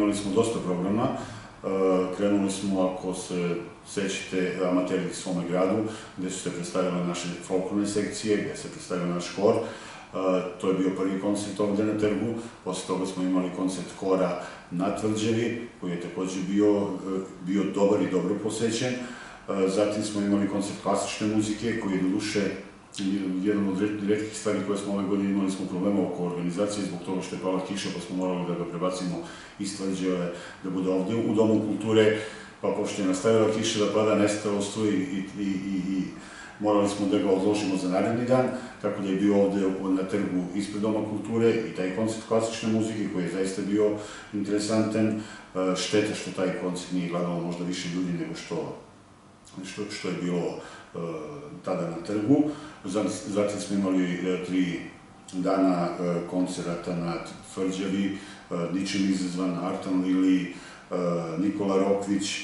imali smo dosta programa. Krenuli smo, ako se sećate, Amateri u svome gradu, gde su se predstavile naše folklorne sekcije, gde se predstavio naš hor. To je bio prvi koncert ovde na trgu. Posle toga smo imali koncert hora na Tvrđavi, koji je takođe bio dobar i dobro posećen. Zatim smo imali koncert klasične muzike, koji je doduše jedan od retkih stvari koje smo ove godine imali smo problema oko organizacije zbog toga što je pala kiša, pa smo morali da ga prebacimo iz Tvrđave da bude ovde u Domu kulture, pa pošto je nastavila kiša da pada, nestalo struje i morali smo da ga odložimo za naredni dan, tako da je bio ovde na trgu ispred Doma kulture i taj koncert klasične muzike koji je zaista bio interesantan. Šteta što taj koncert nije gledalo možda više ljudi nego što je bilo tada na trgu. Zatim smo imali 3 dana koncerata na Tvrđavi, ničim izazvan, Artan Lili, Nikola Rokvić,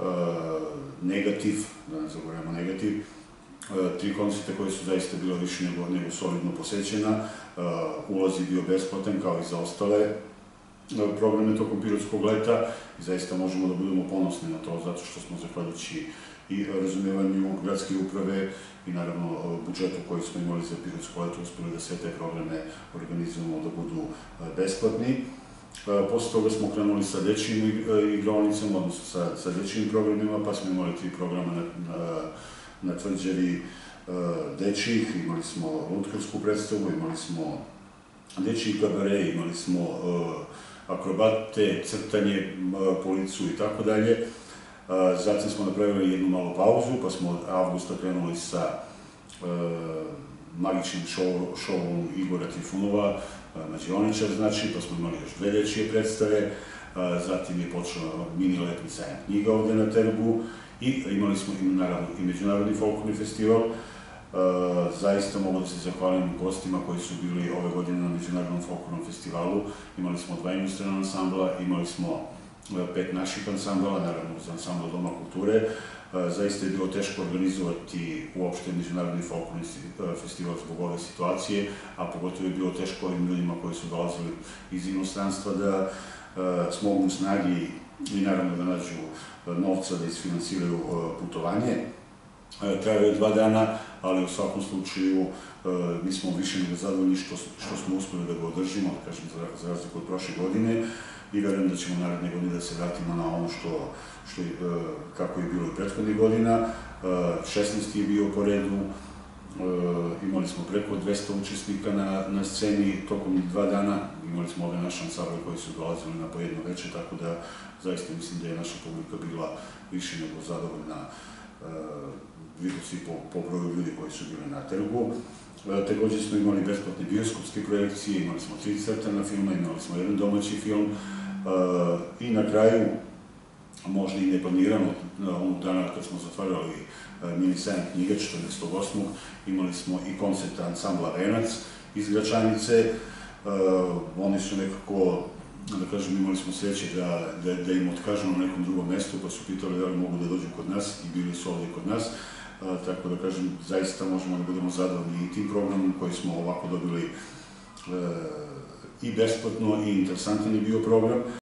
Negativ, da ne zaboravimo Negativ. 3 koncerta koje su zaista bilo više nego solidno posećena. Ulaz je bio besplatan kao i za ostale programe tokom Pirotskog leta i zaista možemo da budemo ponosni na to zato što smo zahvaljujući i razumevanju gradske uprave i naravno budžetu koji smo imali za Pirotsko leto uspeli da sve te programe organizujemo da budu besplatni. Posle toga smo krenuli sa dečijim igraonicama, odnosno sa dečijim programima, pa smo imali 3 programa na Tvrđavi dečijih, imali smo lutkarsku predstavu, imali smo dečiji kabare, imali smo akrobate, crtanje, policu i tako dalje. Zatim smo napravili jednu malu pauzu, pa smo avgusta krenuli sa magičnim šovom Igora Trifunova, Mađioničar znači, pa smo imali još 2 dečije predstave, zatim je počela mini letni sajam knjiga ovde na trgu i imali smo naravno i Međunarodni folklorni festival. Zaista mogu da se zahvalim gostima koji su bili ove godine na Međunarodnom folklornom festivalu. Imali smo 2 inostrana ansambla, imali smo 5 naših ansambala, naravno za ansambla Doma kulture. Zaista je bilo teško organizovati uopšte Međunarodni folklorni festival zbog ove situacije, a pogotovo je bilo teško ovim ljudima koji su dolazili iz inostranstva da smognu snagi i naravno da nađu novca da isfinansiraju putovanje. Trajao je 2 dana, ali u svakom slučaju mi smo više nego zadovoljni što smo uspeli da ga održimo, kažem, za razliku od prošle godine i verujem da ćemo naredne godine da se vratimo na ono kako je bilo i prethodnih godina. 16. je bio po redu, imali smo preko 200 učesnika na sceni tokom 2 dana, imali smo ove naše ansambale koji su dolazili na po jedno veče, tako da zaista mislim da je naša publika bila više nego zadovoljna. Vidio si po broju ljudi koji su bili na trgu. Takođe smo imali besplatne bioskopske projekcije, imali smo 3 crtana filma, imali smo 1 domaći film i na kraju, možda i neplanirano, onog dana kad smo zatvarali mini sajam knjiga 14.8. imali smo i koncert ansambla Venac iz Gračanice. Oni su nekako, da kažem, imali smo sreće da im otkažemo na nekom drugom mestu, pa su pitali da li mogu da dođu kod nas i bili su ovde kod nas. Tako da kažem, zaista možemo da budemo zadovoljni i tim programom koji smo ovako dobili i besplatno i interesantan je bio program.